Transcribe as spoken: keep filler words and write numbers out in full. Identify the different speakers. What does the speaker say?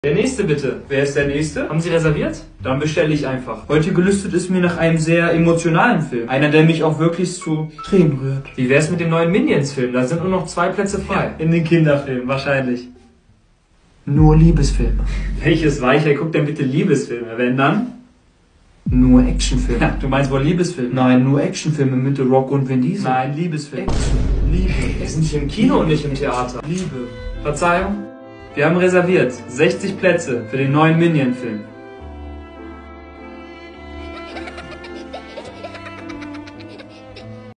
Speaker 1: Der nächste bitte. Wer ist der nächste? Haben Sie reserviert? Dann bestelle ich einfach. Heute gelüstet es mir nach einem sehr emotionalen Film. Einer, der mich auch wirklich zu Tränen rührt. Wie wär's mit dem neuen Minions-Film? Da sind nur noch zwei Plätze frei. In den Kinderfilmen, wahrscheinlich. Nur Liebesfilme. Welches Weichei guckt denn bitte Liebesfilme? Wenn dann? Nur Actionfilme. Ja, du meinst wohl Liebesfilme? Nein, nur Actionfilme mit The Rock und Vin Diesel. Nein, Liebesfilme. Action. Liebe. Wir sind hier im Kino und nicht im Theater. Liebe. Verzeihung? Wir haben reserviert. sechzig Plätze für den neuen Minion-Film.